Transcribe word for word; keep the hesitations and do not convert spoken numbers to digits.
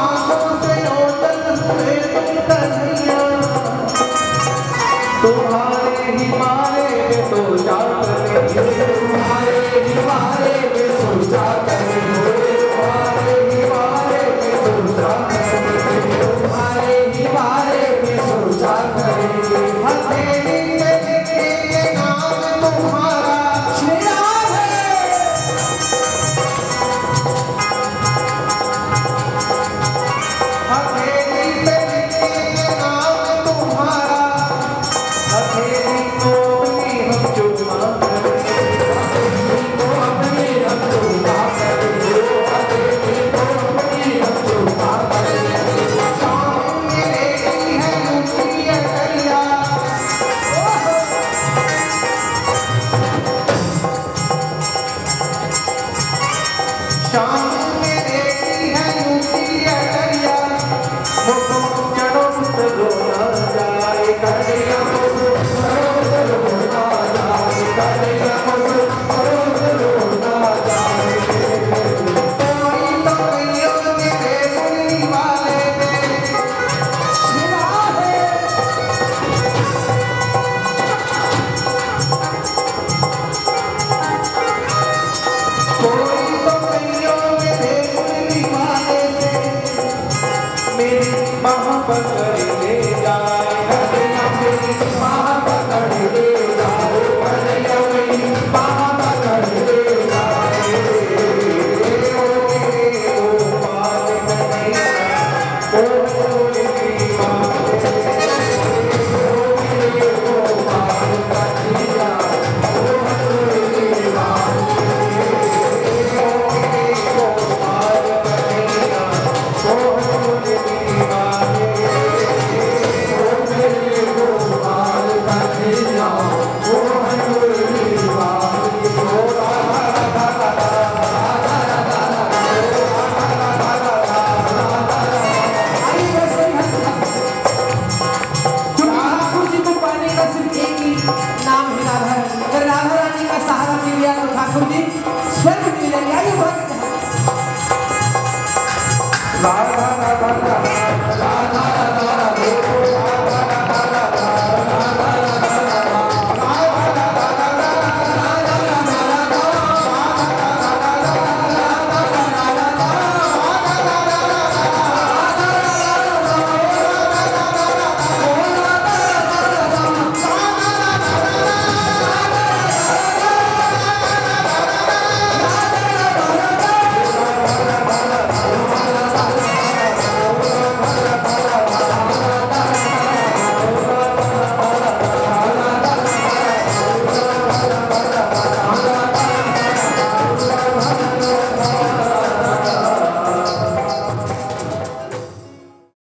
आंखों से ओझल हुए तुम कन्हैया, तुम्हारे ही मारे में सोचा करेंगे, तुम्हारे ही मारे में सोचा करेंगे, तुम्हारे ही मारे में सोचा करेंगे, तुम्हारे ही मारे में सोचा करेंगे। हथेली पे लिखेंगे नाम तुम्हारा, श्री राम है। हथेली पे लिखेंगे नाम तुम्हारा, हथेली को अपनी हम चुमा करेंगे, हथेली को अपनी हम चुमा करेंगे, हथेली को अपनी हम चुमा करेंगे। शाम मेरे की है यूं ही अटैया, शाम मेरे की है यूं ही अटैया, मुझको चढ़ो उतरो ना जाए कन्हैया, मुझको चढ़ो उतरो ना जाए कन्हैया, मुझको चढ़ो उतरो ना जाए। कोई तो कहियो मेरे मुरली वाले में शिवा है, कोई तो कहियो मेरे मुरली वाले में, मेरी बाह पकड़ ले जाए कन्हैया, मेरी बाह पकड़ ले